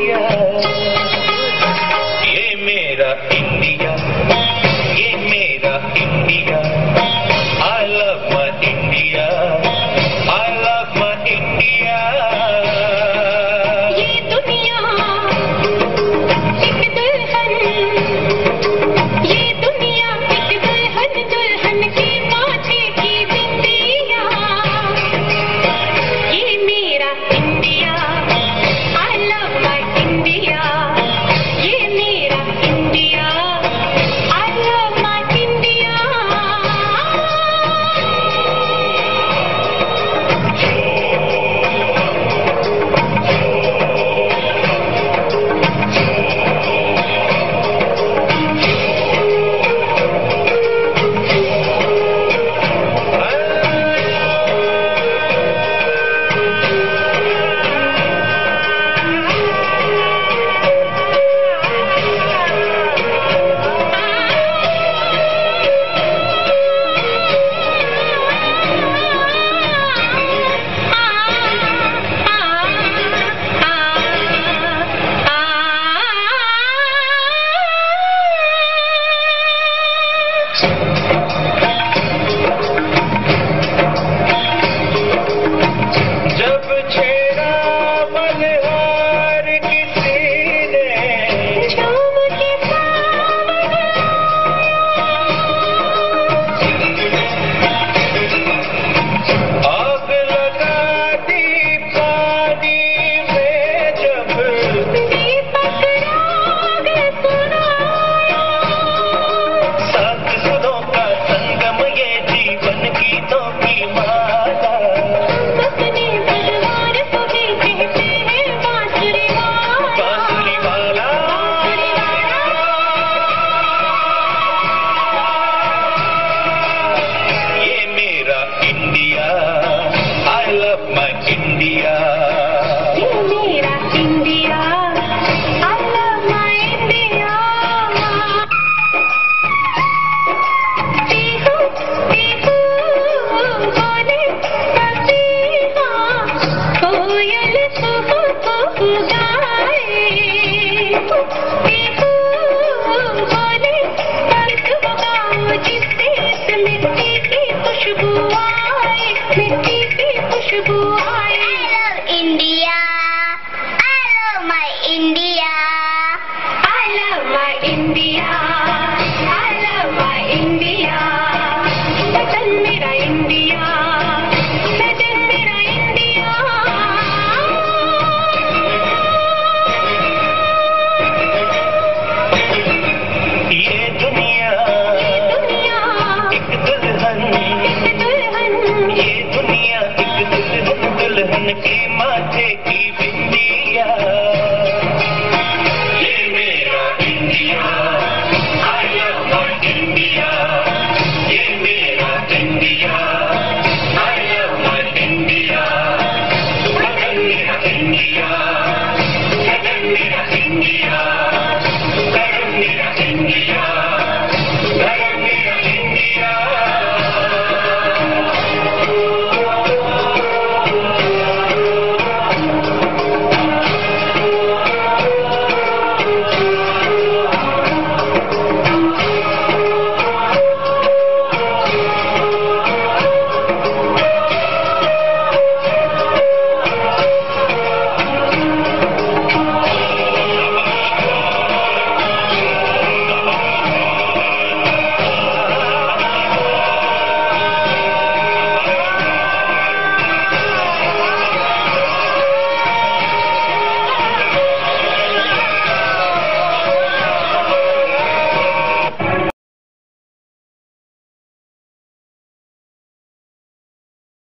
India, ये मेरा India, ये मेरा India. I love my India, I love my India। ये दुनिया एक दुल्हन, ये दुनिया एक दुल्हन, दुल्हन के माथे की बिंदिया। ये मेरा India, I love my India, ये मेरा India, I love my India। जब छेड़ा मल्हार किसी ने, झूम के आग लगा दी पानी में जब, दीपक राग सुनाया। सात सुरों का संगम ये जीवन गीतों की माला। अपने भगवान को भी कहते हैं बांसुरी वाला, बांसुरी वाला। बांसुरी वाला। ये मेरा India, I love my India। ये मेरा India, I love my India। पीहू पीहू बोले पपीहा, कोयल कुहू कुहू गा।